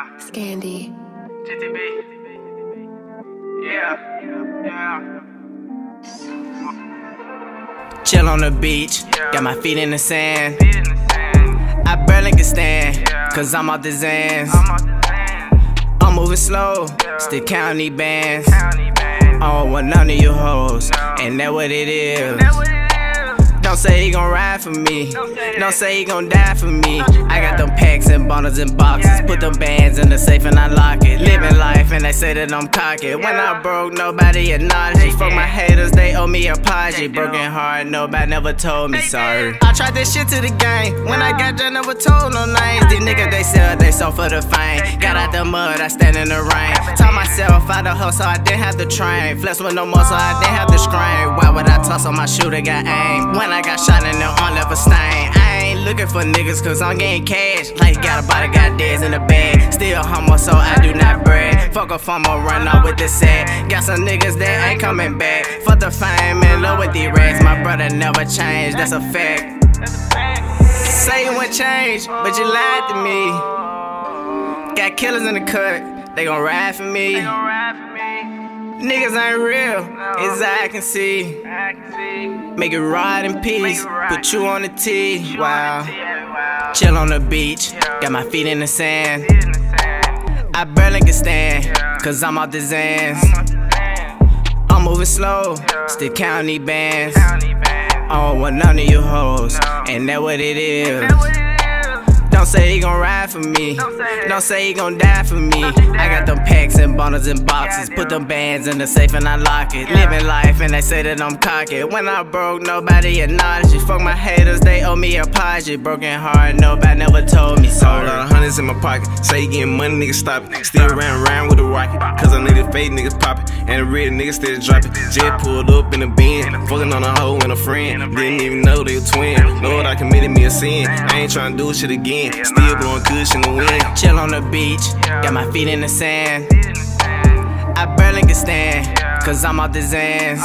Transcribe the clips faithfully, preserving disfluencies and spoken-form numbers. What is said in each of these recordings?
Yeah. Scandy. G T B. Yeah. Yeah. Chill on the beach, yeah. Got my feet in the sand. Feet in the sand. I barely can stand, yeah. Cause I'm off the Zans. I'm, I'm moving slow, yeah. Still counting these bands. I don't want none of you hoes, no. Ain't that what it is? Don't say he gon' ride for me. Don't say he gon' die for me. I got them packs and bundles and boxes. Put them bands in the safe and I lock it. Living life and they say that I'm cocky. When I broke, nobody acknowledged it. Fuck my haters, they owe me a apology. Broken heart, nobody never told me sorry. I tried this shit to the game. When I got there, never told no names. These niggas, they sell, they sold for the fame. Got out the mud, I stand in the rain. Taught myself how to hustle, I didn't have to train. Flex with no muscle, I didn't have to scream. Why would I toss on my shooter, got aim? When I got shot in the arm, left a stain. I ain't looking for niggas cause I'm getting cash. Like got a body, got dads in the bag. Still humble, so I do not brag. Fuck a farmer, run out with the set. Got some niggas that ain't coming back. Fuck the fame, in love with these rats. My brother never changed, that's a fact. Say you wouldn't change, but you lied to me. Got killers in the cut, they gon' ride for me. Niggas ain't real, as I can see. Make it ride in peace, put you on the tee. Wow. Chill on the beach, got my feet in the sand. I barely can stand, cause I'm off the Zans. I'm moving slow, still counting these bands. I don't want none of you hoes, ain't that what it is? Don't say he gon' ride for me. Don't say he gon' die for me. I got them packs and bundles and boxes. Put them bands in the safe and I lock it. Living life and they say that I'm cocky. When I broke, nobody acknowledged it. Fuck my haters, they owe me a apology. Broken heart, nobody never told me sorry. A lot of hundreds in my pocket. Say you getting money, niggas stop it. Still ran around with a rocket. Cause I know the fake niggas poppin'. And the real niggas still dropping. Jet pulled up in a bin. Fucking on a hoe and a friend. Didn't even know they were twin. Lord, I committed me a sin. I ain't tryna do shit again. Still blowing kush in the wind. Chill on the beach, got my feet in the sand. I barely can stand, cause I'm off the Zans.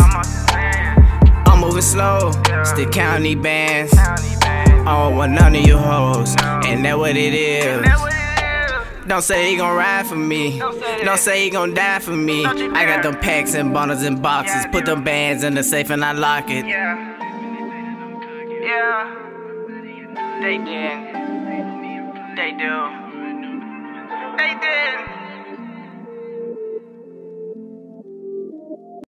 I'm moving slow, still counting these bands. I don't want none of you hoes, ain't that what it is? Don't say he gon' ride for me. Don't say he gon' die for me. I got them packs and bundles and boxes. Put them bands in the safe and I lock it. Yeah. Yeah. They did. They do. They did.